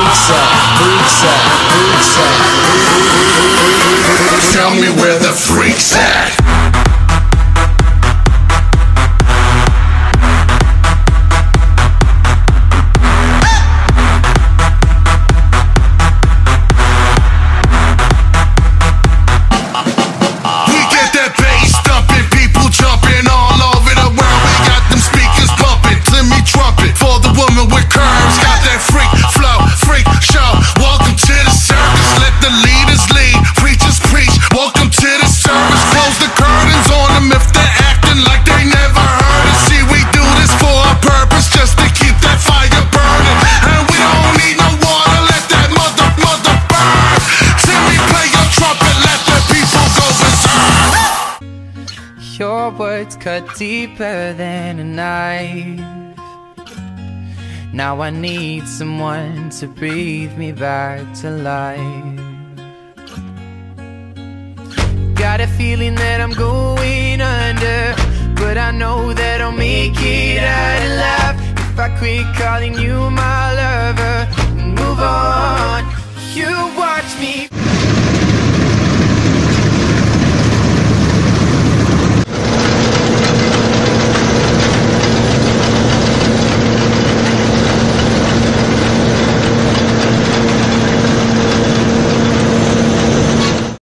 freaks at? Freaks at? Freaks at? Tell me where the freaks at. Your words cut deeper than a knife. Now I need someone to breathe me back to life. Got a feeling that I'm going under, but I know that I'll make it out alive if I quit calling you my lover and move on.